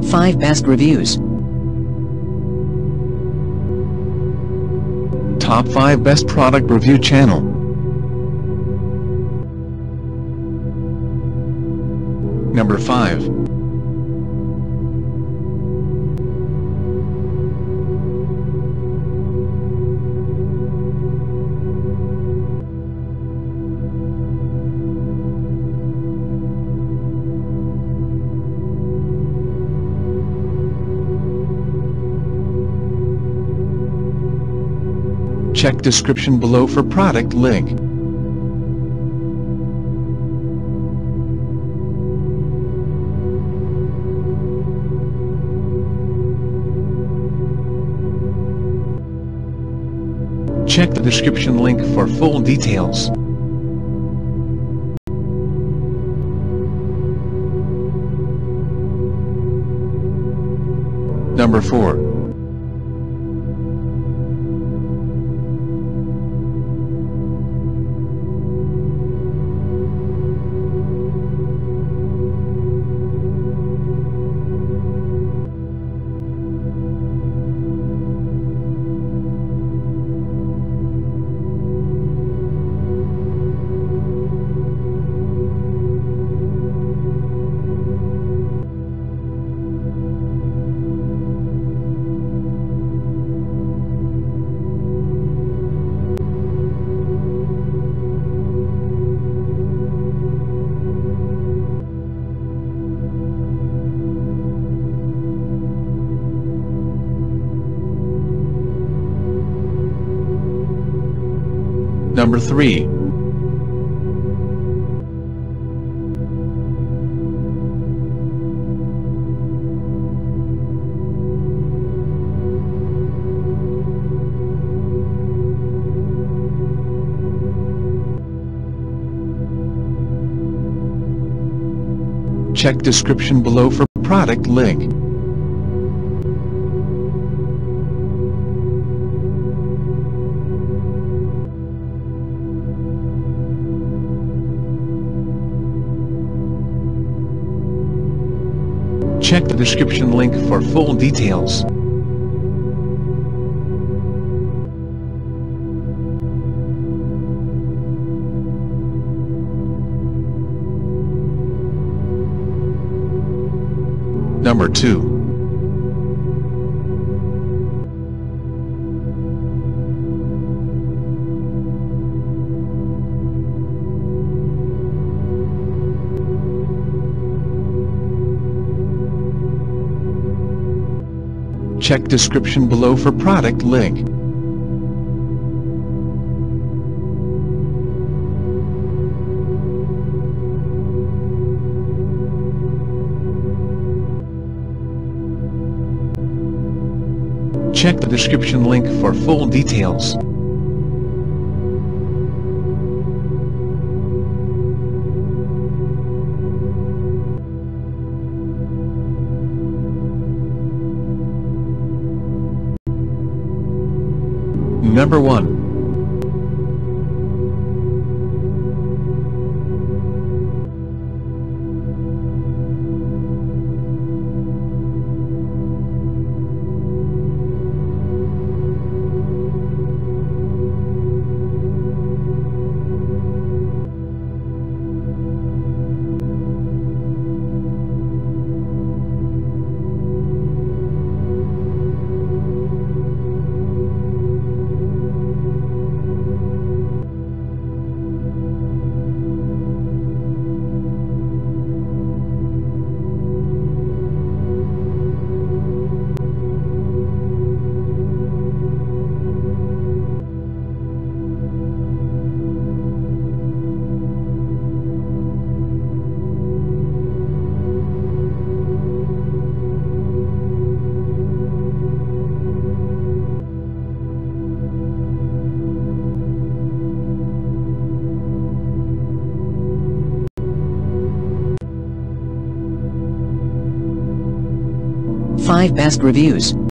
5 Best Reviews. Top 5 Best Product Review Channel. Number 5. Check description below for product link. Check the description link for full details. Number 4. Number 3. Check description below for product link. Check the description link for full details. Number 2. Check description below for product link. Check the description link for full details. Number 1. Five Best Reviews.